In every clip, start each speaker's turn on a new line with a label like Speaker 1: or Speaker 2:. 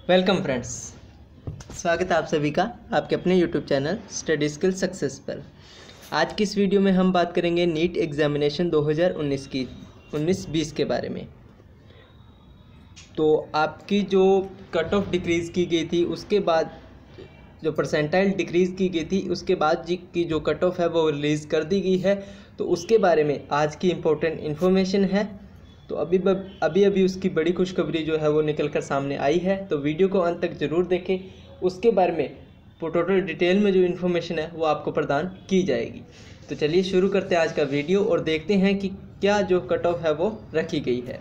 Speaker 1: Welcome friends, स्वागत है आप सभी का आपके अपने YouTube channel study skill success पर। आज की इस वीडियो में हम बात करेंगे नीट एग्जामिनेशन 2019 की 19-20 के बारे में। तो आपकी जो कट ऑफ डिक्रीज़ की गई थी, उसके बाद जो परसेंटाइल डिक्रीज़ की गई थी, उसके बाद की जो कट ऑफ है वो रिलीज़ कर दी गई है। तो उसके बारे में आज की इम्पोर्टेंट इन्फॉर्मेशन है। तो अभी उसकी बड़ी खुशखबरी जो है वो निकल कर सामने आई है। तो वीडियो को अंत तक ज़रूर देखें, उसके बारे में टोटल डिटेल में जो इन्फॉर्मेशन है वो आपको प्रदान की जाएगी। तो चलिए शुरू करते हैं आज का वीडियो और देखते हैं कि क्या जो कट ऑफ है वो रखी गई है।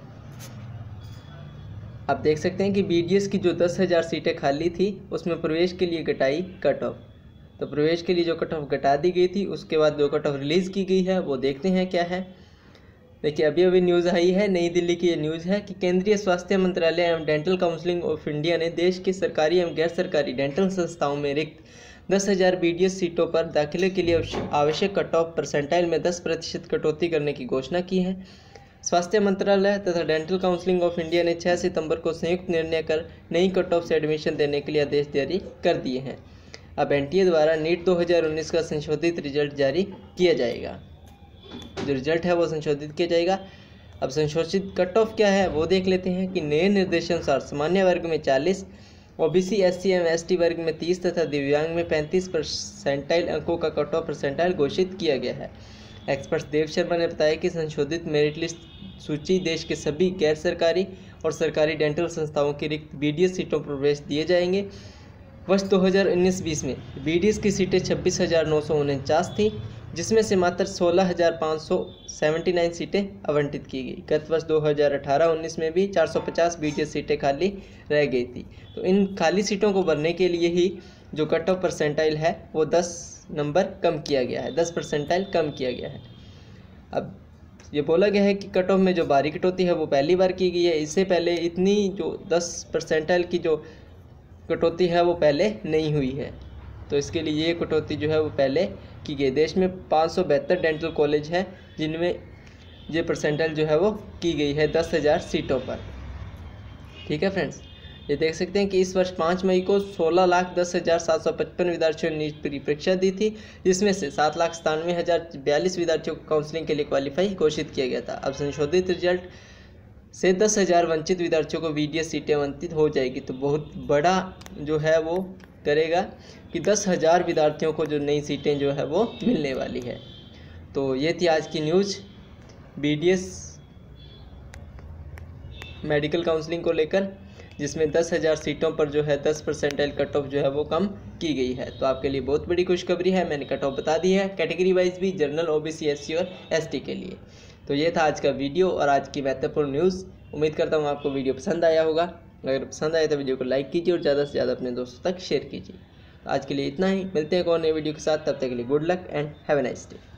Speaker 1: आप देख सकते हैं कि BDS की जो 10,000 सीटें खाली थी उसमें प्रवेश के लिए घटाई कट ऑफ। तो प्रवेश के लिए जो कट ऑफ घटा दी गई थी, उसके बाद जो कट ऑफ रिलीज़ की गई है वो देखते हैं क्या है। देखिए, अभी न्यूज़ आई है, नई दिल्ली की ये न्यूज़ है कि केंद्रीय स्वास्थ्य मंत्रालय एवं डेंटल काउंसिल ऑफ इंडिया ने देश की सरकारी एवं गैर सरकारी डेंटल संस्थाओं में रिक्त 10,000 BDS सीटों पर दाखिले के लिए आवश्यक कट ऑफ परसेंटाइल में 10% कटौती करने की घोषणा की है। स्वास्थ्य मंत्रालय तथा डेंटल काउंसिल ऑफ इंडिया ने 6 सितंबर को संयुक्त निर्णय कर नई कट ऑफ से एडमिशन देने के लिए आदेश जारी कर दिए हैं। अब NTA द्वारा नीट 2019 का संशोधित रिजल्ट जारी किया जाएगा। जो रिजल्ट है वो संशोधित किया जाएगा। अब संशोधित कट ऑफ क्या है वो देख लेते हैं कि नए निर्देशानुसार सामान्य वर्ग में 40, OBC SC एवं ST वर्ग में 30 तथा दिव्यांग में 35 परसेंटाइल अंकों का कट ऑफ परसेंटाइल घोषित किया गया है। एक्सपर्ट देव शर्मा ने बताया कि संशोधित मेरिट लिस्ट सूची देश के सभी गैर सरकारी और सरकारी डेंटल संस्थाओं की रिक्त BDS सीटों पर प्रवेश दिए जाएंगे। वर्ष 2019-20 में BDS की सीटें 26,949 थी, जिसमें से मात्र 16,579 सीटें आवंटित की गई। गत वर्ष 2018-19 में भी 450 BDS सीटें खाली रह गई थी। तो इन खाली सीटों को भरने के लिए ही जो कट ऑफ परसेंटाइल है वो 10 नंबर कम किया गया है, 10 परसेंटाइल कम किया गया है। अब ये बोला गया है कि कट ऑफ में जो भारी कटौती है वो पहली बार की गई है। इससे पहले इतनी जो 10 परसेंटाइल की जो कटौती है वो पहले नहीं हुई है। तो इसके लिए ये कटौती जो है वो पहले की गई। देश में 572 डेंटल कॉलेज हैं जिनमें ये परसेंटाइल जो है वो की गई है 10,000 सीटों पर। ठीक है फ्रेंड्स, ये देख सकते हैं कि इस वर्ष 5 मई को 16,10,755 विद्यार्थियों ने नीट परीक्षा दी थी, जिसमें से 7,97,042 विद्यार्थियों को काउंसलिंग के लिए क्वालिफाई घोषित किया गया था। अब संशोधित रिजल्ट से 10,000 वंचित विद्यार्थियों को BDS सीटें आवंटित हो जाएगी। तो बहुत बड़ा जो है वो करेगा कि 10,000 विद्यार्थियों को जो नई सीटें जो है वो मिलने वाली है। तो ये थी आज की न्यूज़ BDS मेडिकल काउंसलिंग को लेकर, जिसमें 10,000 सीटों पर जो है 10 परसेंटाइल कट ऑफ जो है वो कम की गई है। तो आपके लिए बहुत बड़ी खुशखबरी है, मैंने कट ऑफ बता दी है कैटेगरी वाइज भी, जनरल, OBC SC और ST के लिए। तो ये था आज का वीडियो और आज की महत्वपूर्ण न्यूज़। उम्मीद करता हूँ आपको वीडियो पसंद आया होगा। अगर पसंद आए तो वीडियो को लाइक कीजिए और ज़्यादा से ज़्यादा अपने दोस्तों तक शेयर कीजिए। आज के लिए इतना ही, मिलते हैं एक और नए वीडियो के साथ। तब तक के लिए good luck and have a nice day.